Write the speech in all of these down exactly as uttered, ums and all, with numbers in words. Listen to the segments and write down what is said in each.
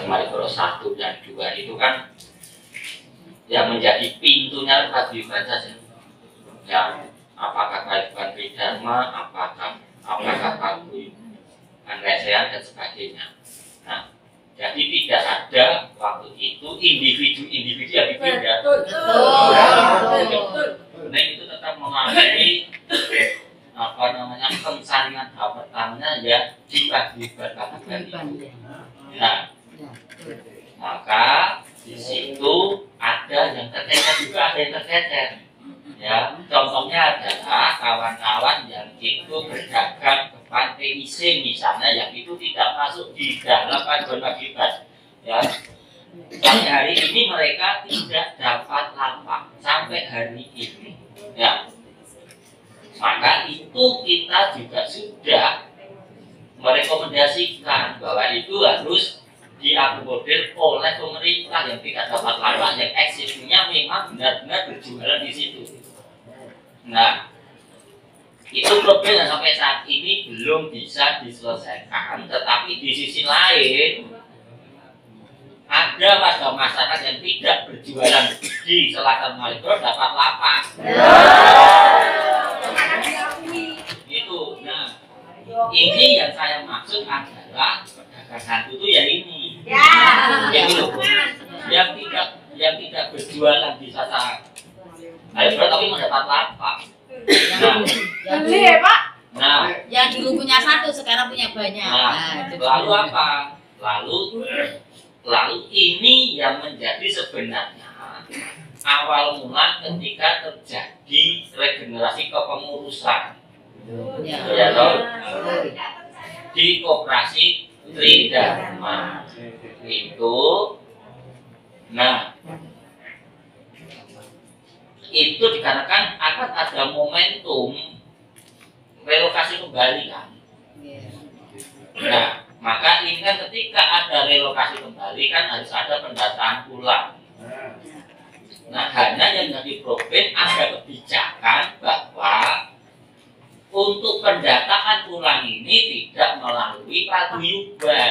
Malioboro satu dan dua itu kan yang menjadi pintunya paguyuban saja. Ya, apakah paguyuban Tridharma, apakah apakah paguyuban Resehan dan sebagainya. Nah, jadi tidak ada waktu itu individu-individu yang dipindah. Nah, itu tetap melalui apa namanya pensaringan tahap pertamanya ya di paguyuban ini. Nah, maka di situ ada yang tercecer juga, ada yang tercecer. Ya, contohnya adalah kawan-kawan yang itu berdagang ke Pantai Ising misalnya, yang itu tidak masuk di dalam paguyuban. Ya, sampai hari ini mereka tidak dapat lapak sampai hari ini. Ya, maka itu kita juga sudah merekomendasikan bahwa itu harus diakomodir oleh pemerintah yang tidak dapat lapak, yang eksistensinya memang benar-benar berjualan di situ. Nah, itu problem yang sampai saat ini belum bisa diselesaikan. Tetapi di sisi lain ada warga masyarakat yang tidak berjualan di selatan Malioboro dapat lapak. Itu. Nah, ini yang saya maksud adalah pedagang hantu itu ya ini. Ya. Yang itu. Yang tidak yang tidak berjualan di selatan Malioboro tapi mendapat lapak. Nah, beli ya Pak? Nah, yang dulu punya satu sekarang punya banyak. Nah, lalu apa? Lalu lalu ini yang menjadi sebenarnya awal mula ketika terjadi regenerasi kepengurusan. Ya, ya toh? Di Koperasi Tridharma itu. Nah, itu dikarenakan akan ada momentum relokasi kembali kan. Nah, maka ini kan ketika ada relokasi kembali kan harus ada pendataan ulang. Nah, hanya yang jadi problem ada kebijakan bahwa untuk pendataan ulang ini tidak melalui paguyuban.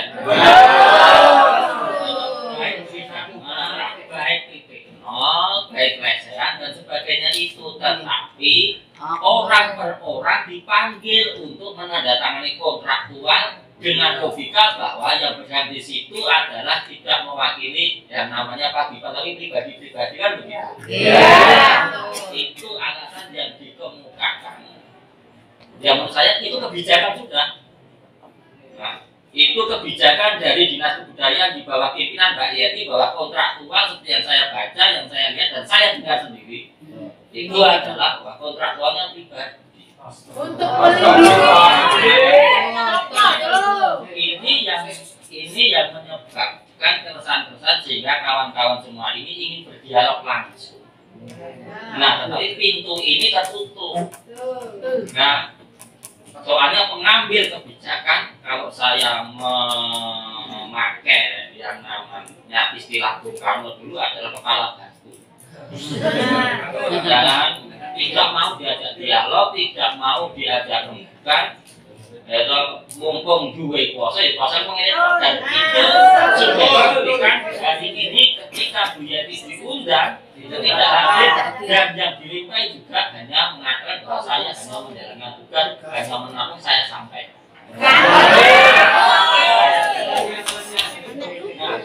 Baik Tridharma, baik titik nol, baik Resehan dan sebagainya itu, tetapi orang per orang dipanggil untuk menandatangani kontraktual dengan logika bahwa yang berada di situ adalah tidak mewakili yang namanya paguyuban, tapi pribadi-pribadi kan begitu. Yeah. Itu alasan yang dikemukakan. Ya menurut saya itu kebijakan sudah. Nah, itu kebijakan dari Dinas Kebudayaan di bawah pimpinan Mbak Yeti bahwa kontraktual seperti yang saya baca, yang saya lihat dan saya dengar sendiri itu adalah bahwa kontraktualnya pribadi. Untuk melindungi ini yang ini yang menyebabkan keresahan-keresahan sehingga kawan-kawan semua ini ingin berdialog langsung. Nah, tetapi pintu ini tertutup. Nah, soalnya pengambil kebijakan, kalau saya memakai yang namanya istilah Bung Karno dulu adalah kepala batu. Jangan tidak mau diajak dialog, tidak mau diajak rembukan, itu mumpung duwe kuasa, ya kuasa mengenai dan itu sudah diberikan hari ini ketika Bu Yeti diundang itu tidak hadir dan yang dilimpai juga hanya mengatakan bahwa saya hanya menjalankan tugas, hanya menampung saya sampai. Nah,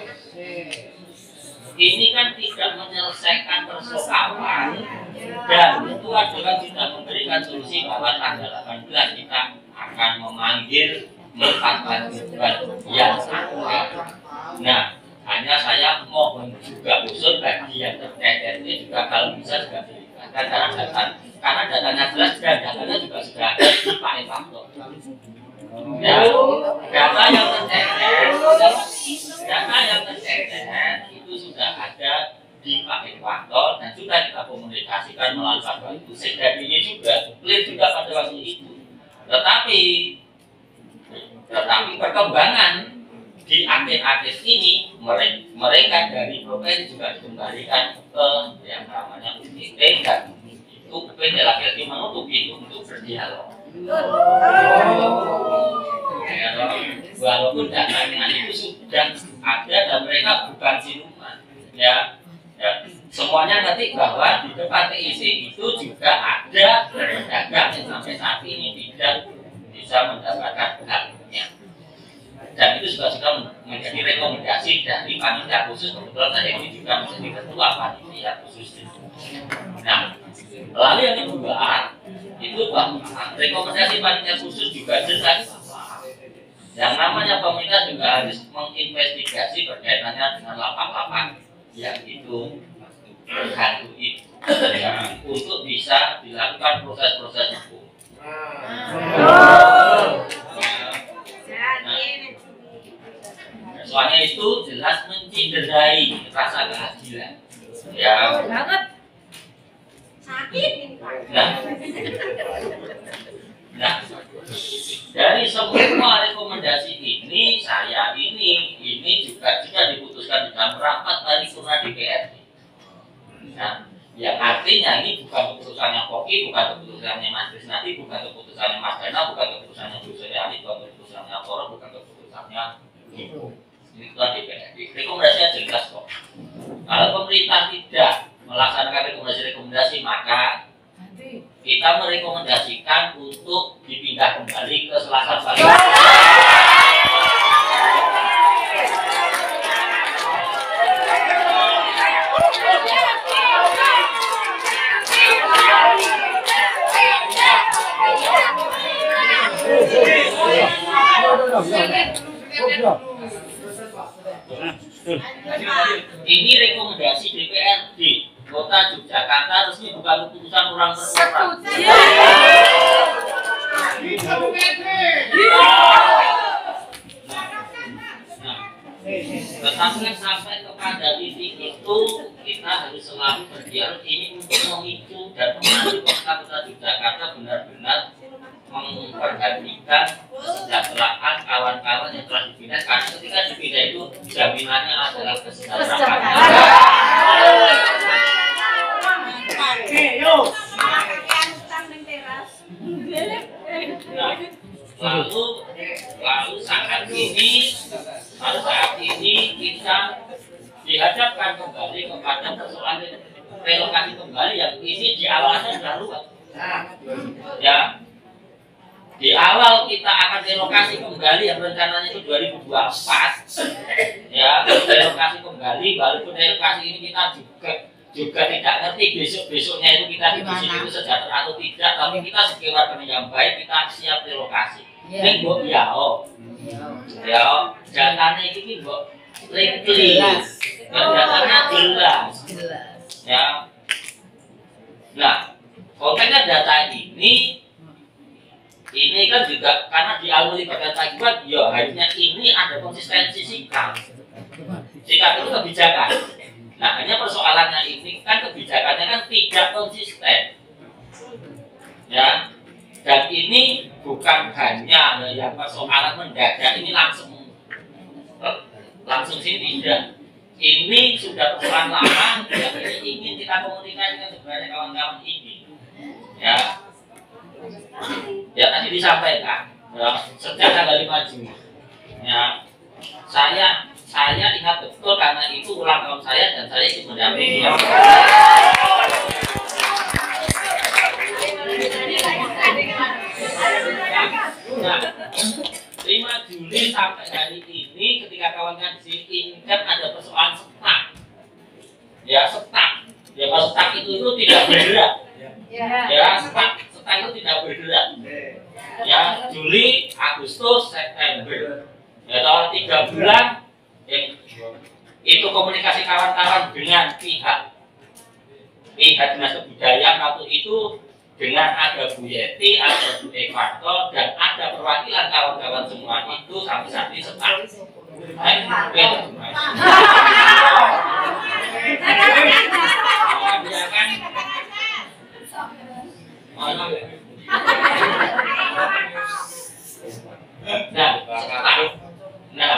ini kan tidak menyelesaikan persoalan dan itu adalah tidak memberikan solusi bahwa tanggal delapan belas kita akan memanggil empat paguyuban yang sama. Nah, hanya saya mohon juga usul bagi yang terkait ini juga kalau bisa juga dilibatkan karena data karena datanya jelas dan datanya juga sudah ada di Pak Evanto. Ya, data yang tercecer, data yang tercecer itu sudah ada di Pak Evanto dan sudah kita komunikasikan melalui Pak itu sehingga ini juga clear juga pada waktu itu. Tetapi, tetapi perkembangan di akhir-akhir ini mereka, mereka dari provinsi juga dikembalikan ke yang namanya U P T dan itu U P T lagi-lagi menutup itu untuk berdialog. Ya, walaupun datanya itu sudah ada dan mereka bukan siluman, ya. Ya, semuanya ngerti bahwa di depan T I C itu juga ada pedagang yang sampai saat ini tidak bisa mendapatkan haknya. Dan itu juga sudah menjadi rekomendasi dari panitia khusus, kebetulan saya ini juga menjadi ketua panitia khusus. Nah, lalu yang kedua itu bahwa rekomendasi panitia khusus juga jelas yang namanya pemerintah juga harus menginvestigasi berkaitannya dengan lapak-lapak yang itu terganggu itu, ya, untuk bisa dilakukan proses-proses hukum. Nah, soalnya itu jelas mencederai rasa keadilan, ya. Banget. Nah, nah, dari semua rekomendasi ini, saya ini, ini juga sudah diputuskan dalam rapat paripurna D P R D. Nah, yang artinya ini bukan keputusannya Koki, bukan keputusannya Mas Krisnadi, bukan keputusannya Mas Dana, bukan keputusannya Bu Suryani, bukan keputusannya Toro, bukan keputusannya Ibu. Ini keputusan D P R D. Rekomendasinya jelas kok. Kalau pemerintah tidak melaksanakan rekomendasi-rekomendasi, maka kita merekomendasikan untuk dipindah kembali ke Selatan Bali. Ini rekomendasi D P R D Kota Yogyakarta, resmi bukan keputusan orang per orang. Tetapi sampai kepada titik itu kita harus selalu berdialog ini untuk memicu dan memandu kota Yogyakarta benar-benar memperhatikan kesejahteraan kawan-kawan yang telah dipindah, karena ketika dipindah itu jaminannya adalah kesejahteraan. Nah, lalu lalu saat ini lalu saat ini kita dihadapkan kembali kepada persoalan relokasi kembali yang ini di awalnya sudah ruwet. Ya, di awal kita akan relokasi kembali yang rencananya itu dua ribu dua puluh empat, ya, relokasi kembali, walaupun relokasi ini kita juga juga tidak ngerti besok-besoknya itu kita di sini itu sejahtera atau tidak, tapi kita sebagai warga yang baik kita siap relokasi. Ini mbok ya, oh, ya, datanya ini mbok lengkli, datanya jelas, ya. Nah, konteksnya data ini, ini kan juga karena diawali pada tagihan, ya harusnya ini ada konsistensi sikap, sikap itu kebijakan. Nah, hanya persoalannya ini kan kebijakannya kan tidak konsisten, ya. Dan ini bukan hanya yang persoalan mendadak ini langsung langsung sini tidak. Ini sudah persoalan lama yang ini ingin kita komunikasikan sebenarnya kawan-kawan ini, ya. Ya tadi disampaikan, ya, sejak tanggal lima Juni, ya, saya saya ingat betul karena itu ulang tahun saya dan saya ikut mendampingi. Nah, lima Juli sampai hari ini ketika kawan-kawan di sini kan ada persoalan setak, ya setak, ya kalau setak itu itu tidak bergerak, ya setak setak itu tidak bergerak, ya Juli, Agustus, September, ya kalau tiga bulan. Eh, itu komunikasi kawan-kawan dengan pihak pihak dinas kebudayaan waktu itu dengan ada Bu Yeti, ada Bu Ekwator, dan ada perwakilan kawan-kawan semua itu sampai saat ini setak. Nah, nah,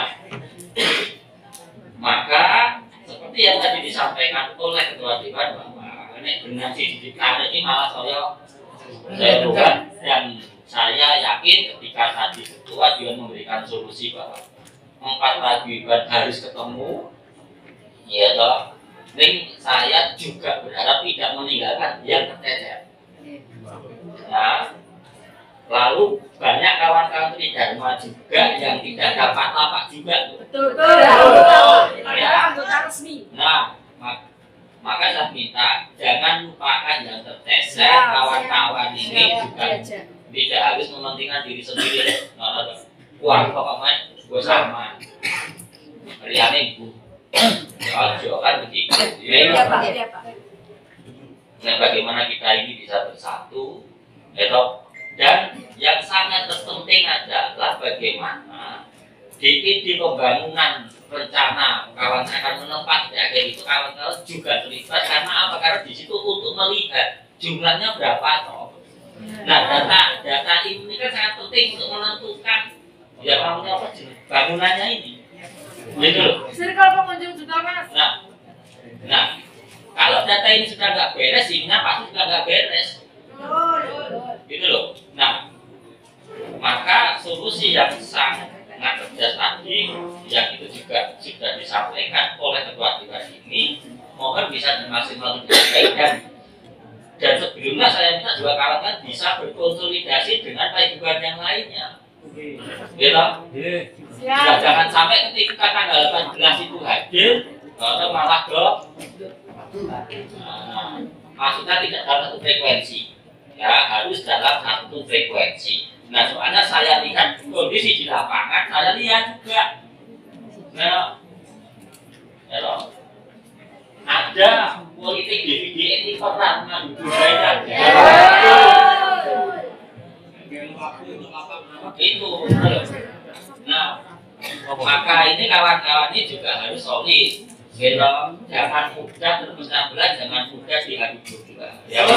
maka seperti yang tadi disampaikan oleh Ketua Dewan bahwa ini dengan dididik ini malah saya saya bukan, dan saya yakin ketika tadi Ketua dia memberikan solusi bahwa empat paguyuban harus ketemu, ya toh. Ning saya juga berharap tidak meninggalkan yang tercecer. Ya. Lalu banyak kawan-kawan Tridharma juga yang tidak dapat lapak juga. Betul, betul. Ya. Anggota resmi. Nah, mak maka saya minta jangan lupakan yang tercecer. Kawan-kawan ini juga tidak harus mementingkan diri sendiri. Wah, pokoknya gue sama. Riane ibu. Ya, kan begitu. Iya, Pak. Iya, Pak. Dan bagaimana kita ini bisa bersatu, itu dan yang sangat terpenting adalah bagaimana di ide pembangunan rencana kawan akan menempati agar itu kawan-kawan juga terlibat karena apa? Karena di situ untuk melihat jumlahnya berapa toh. Nah, data data ini kan sangat penting untuk menentukan ya namanya apa bangunannya ini. Gitu loh. Circle pengunjung juga, Mas. Nah, nah kalau data ini sudah nggak beres, isinya pasti sudah nggak beres. Gitu loh. Nah, maka solusi yang sangat cerdas tadi, yang itu juga sudah disampaikan oleh ketua dewan ini, mohon bisa dimaksimalkan dengan baik dan dan sebelumnya saya minta juga kawan-kawan bisa berkonsolidasi dengan paguyuban yang lainnya. Gitu. Ya, jangan sampai ketika tanggal delapan belas itu hadir, atau malah ke nah, maksudnya tidak dalam satu frekuensi, ya harus dalam satu frekuensi. Nah, soalnya saya lihat kondisi di lapangan, saya lihat juga, nah, ya, ada politik D V D ini pernah mengadu budaya. Itu, nah, maka ini kawan-kawan ini juga harus solid. Gitu. Jangan mudah terpecah belah, jangan mudah diadu juga. Ya.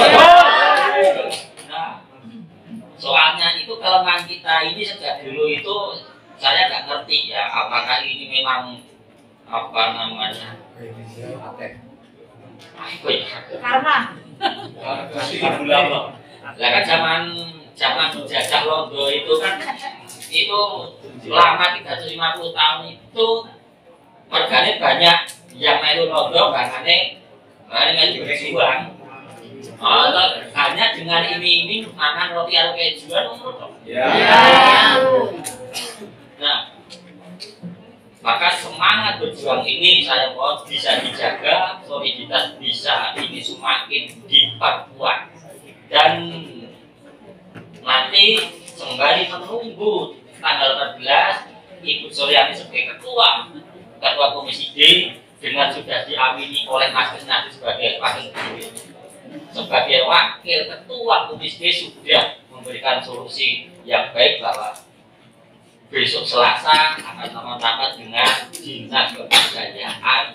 Nah, soalnya itu kelemahan kita ini sejak dulu itu saya nggak ngerti ya apakah ini memang apa namanya Karma. Lah kan zaman zaman jajah Londo itu kan itu lama tiga ratus lima puluh tahun itu warganet banyak yang melu Londo bahane bahane melu berjuang. Oh, hanya dengan iming-iming makan roti atau kejuan umur. Ya. Nah, maka semangat berjuang ini saya mohon bisa dijaga, soliditas bisa ini semakin diperkuat dan nanti sembari menunggu tanggal empat belas Ibu Suryani sebagai ketua ketua Komisi D dengan sudah diamini oleh Mas Krisnadi sebagai wakil sebagai wakil ketua Komisi D sudah memberikan solusi yang baik bahwa besok Selasa akan sama-sama dengan dinas kebudayaan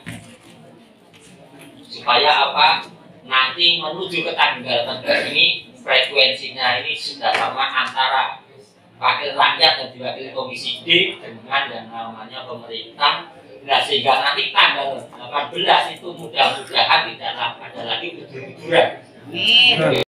supaya apa nanti menuju ke tanggal empat belas ini frekuensinya ini sudah sama antara wakil rakyat dan diwakili Komisi D dengan yang namanya pemerintah. Nah, sehingga nanti tanggal delapan belas itu mudah-mudahan tidak ada lagi udur-uduran.